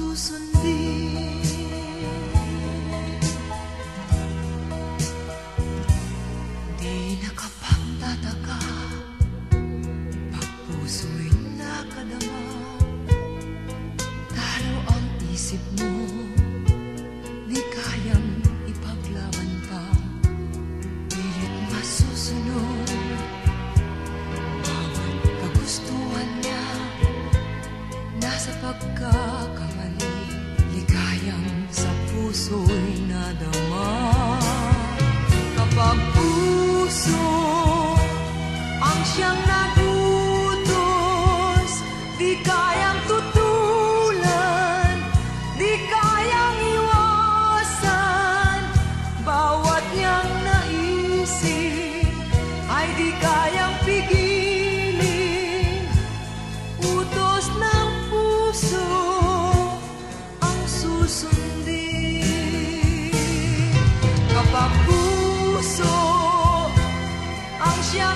susundin. Di nakapagtataka pag puso'y nakadama, talo ang isip mo, di kayang ipaglaban pa, pilit masusunod bawat kagustuhan niya. Nasa pagkakamali, ligayang sa puso'y nadama. Kapag puso ang siyang nagutos, di kayang tutulan, di kayang iwasan. Bawat niyang naisip ay di kayang pigilin. Utos ng puso ang susundin. Kapag puso ang siyang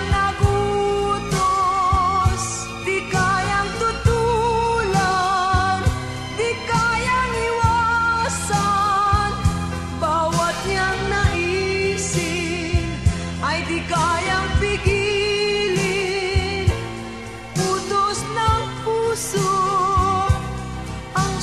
nagutos, di kayang tutulan, di kayang iwasan. Bawat niyang naisip ay di kayang pigilin. Utos ng puso ang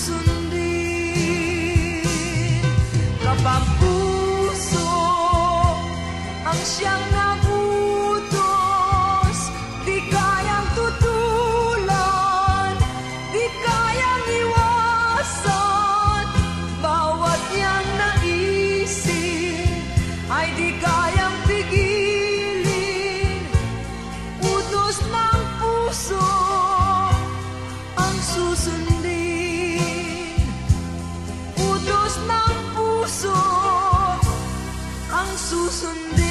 susundin. Kapag puso ang siyang nagutos, di kayang tutulan, di kayang iwasan. Bawat niyang naisip ay di kayang pigilin. Utos ng puso ang susundin. Utos ng puso ang susundin.